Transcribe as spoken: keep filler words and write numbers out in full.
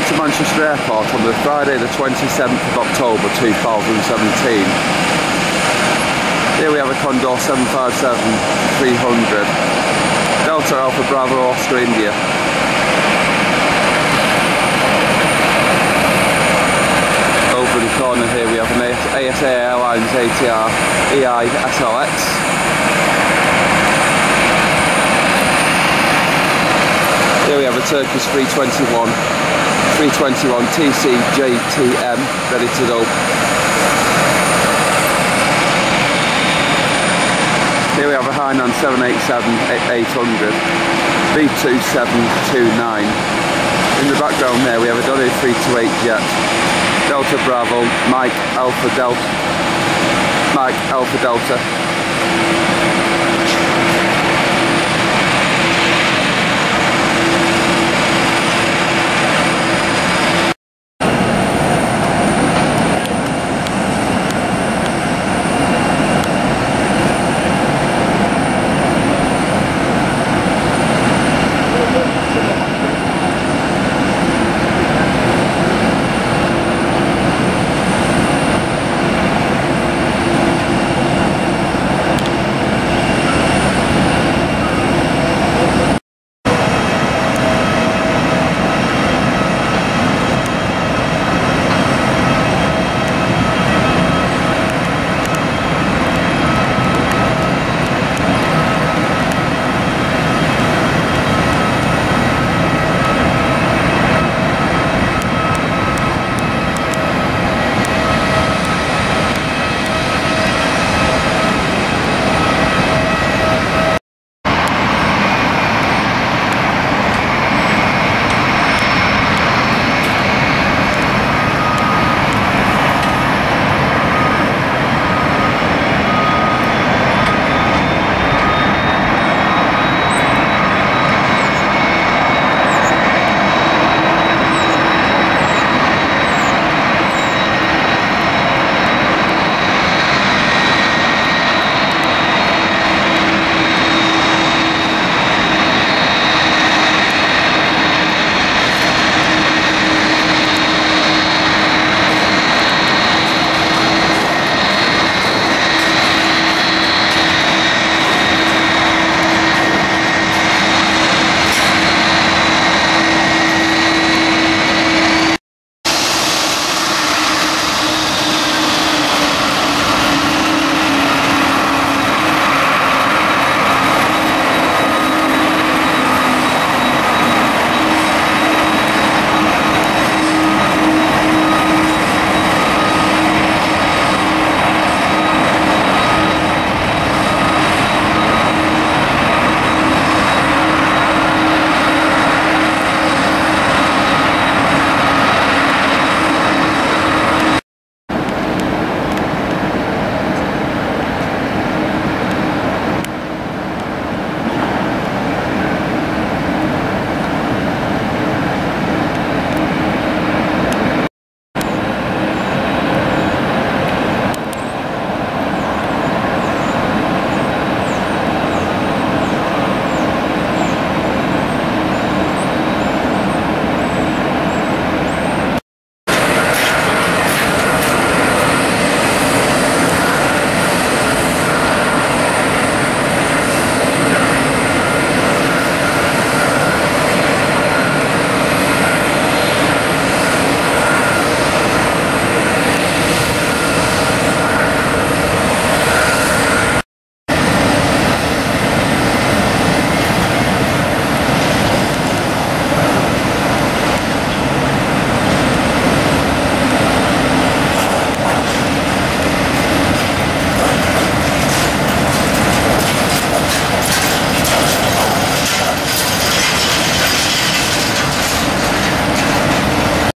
to Manchester Airport on the Friday the twenty-seventh of October two thousand seventeen. Here we have a Condor seven five seven three hundred, Delta Alpha Bravo Oscar India. Over in the corner here we have an A S A Airlines A T R E I S L X. Here we have a Turkish three twenty-one T C J T M ready to go. Here we have a Hainan seven eighty-seven eight hundred B two seven two nine. In the background there we have a Donny three twenty-eight jet, Delta Bravo, Mike Alpha Delta, Mike Alpha Delta.